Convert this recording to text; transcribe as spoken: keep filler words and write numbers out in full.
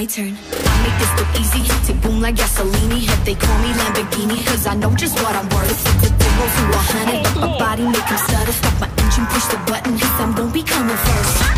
my turn. I make this look easy, tick boom like Gasolini. If they call me Lamborghini, cause I know just what I'm worth. Zero to a hundred, but my body make 'em stutter. Stop my engine, push the button, cause I'm gon' be coming first.